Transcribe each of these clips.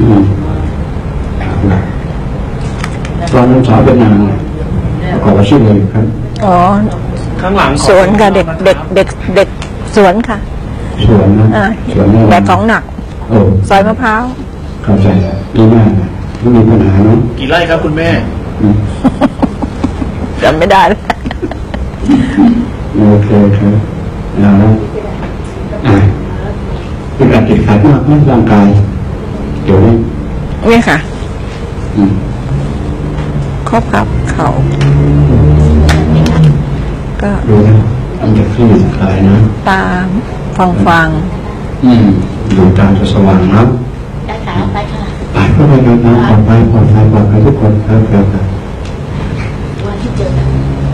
ตอนสาวเป็นนางขอชื่อเลยครับอ๋อข้างหลังสวนค่ะเด็กสวนค่ะสวนนะสวนแบกของหนักซอยมะพร้าวเข้าใจดีมากไม่มีปัญหาเนาะกี่ไร่ครับคุณแม่จำไม่ได้แล้วโอเคครับแล้วเป็นการติดขัดมากในร่างกายเดี๋ยวนี้นี่ค่ะครอบครับเขาก็ดูนะมันจะคลี่คลายนะตาฟังดูตาจะสว่างนะไปค่ะไปค่ะไปก็ไปกันนะปลอดภัยทุกคนครับวันที่เจอกัน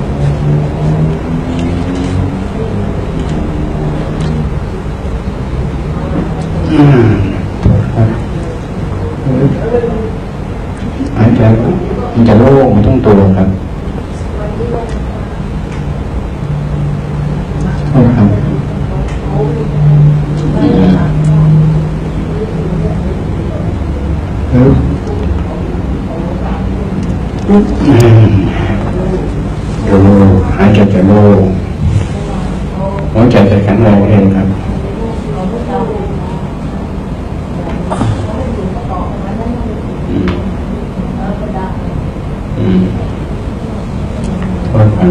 หายใจมันจะโล่งทั้งตัวครับหายใจจะโล่งหัวใจจะแข็งแรงเองครับโทษครับ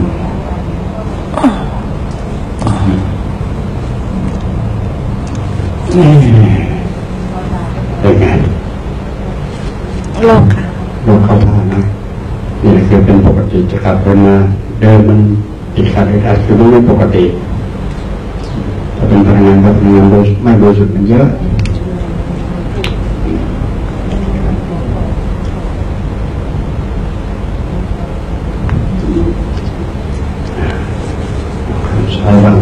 เป็นไงโล่งค่ะโล่งเข้าท่านะนี่คือเป็นปกติจะขับเดินมาเดินมันติดขัดได้คือไม่ปกติถ้าเป็นพลังงานก็พลังงานไม่บริสุทธิ์มันเยอะใช่บ้าง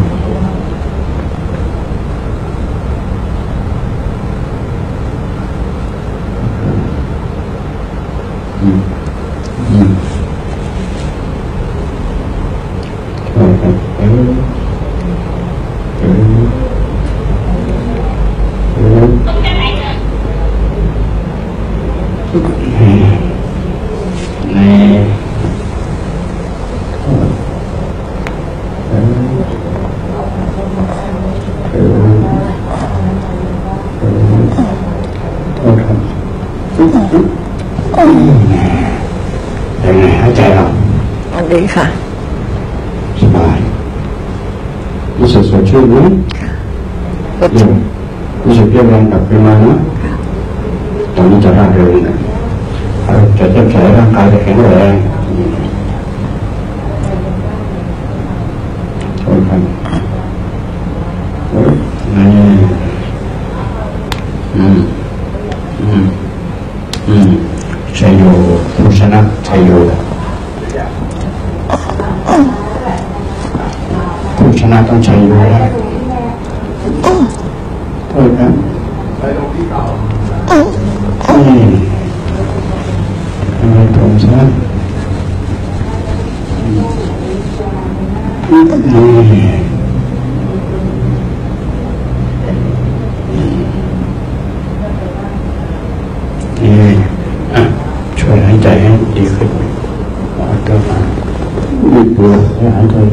ยังไงหายใจออกดีค่ะสบายรู้สึกสดชื่นไหมรู้สึกเรียบร้อยกลับขึ้นมานะตอนนี้จะร่าเริงนะจะเจ็บใจร่างกายจะแข็งแรงโทษครับชัยโยผู้ชนะชัยโยผู้ชนะต้องชัยโยได้โทษครับนี่อะไรผมซะช่วยหายใจให้ดีขึ้นตัวมามีตัวให้หายใจ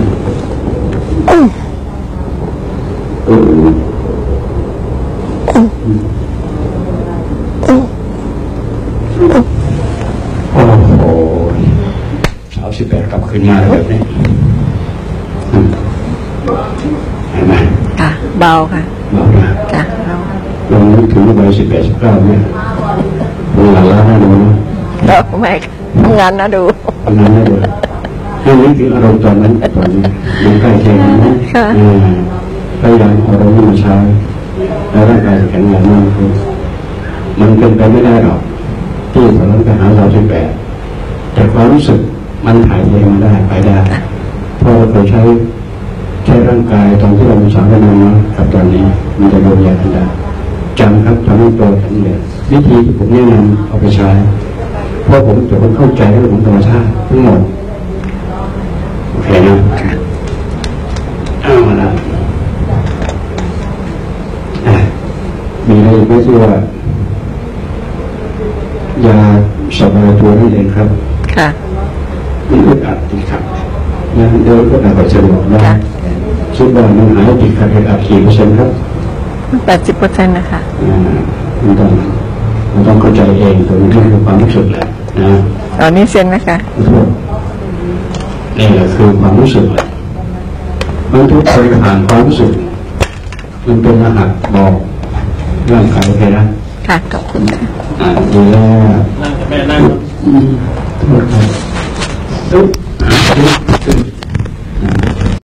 โอ้โห38กลับขึ้นมาแล้วแบบนี้เห็นไหมค่ะเบาค่ะเบานะค่ะลองนึกถึงวัย18 19เนี่ยมีหลายล้านนะดูนะไม่ทำงานนะดูทำงานนะดูให้นึกถึงอารมณ์ตอนนั้นมันใกล้เคียงกันนะพยายามเอาอารมณ์มาใช้แล้วร่างกายแข็งแรงมากขึ้นมันเป็นไปไม่ได้หรอกที่ตอนนั้นไปหา38แต่ความรู้สึกมันถ่ายเทมาได้ไปได้เพราะเราเคยใช้ร่างกายตอนที่เราเป็นสาวเป็นน้อยกับตอนนี้มันจะโดนแยกกันได้จำครับทำให้โตแข็งแรงวิธีที่ผมแนะนำเอาไปใช้เพราะผมจะเข้าใจเรื่องของธรรมชาติทั้งหมดโอเคนะเอาละมีอะไรอีกไหมที่ว่ายาสบายตัวนั่นเองครับค่ะมันอึดอัดติดขัดนะเดินก็อาจจะสะดวกนะคิดว่ามันหายติดขัดอึดอัดกี่เปอร์เซ็นต์ครับ 80%นะคะมันต้องเข้าใจเองตัวนี้คือความรู้สึกแหละนะตอนนี้เซ็นนะคะนี่แหละคือความรู้สึกแหละมันทุกเคยผ่านความรู้สึกมันเป็นรหัสบอกร่างกายโอเคนะค่ะขอบคุณค่ะดีแล้วนั่งกับแม่นั่งโทษครับ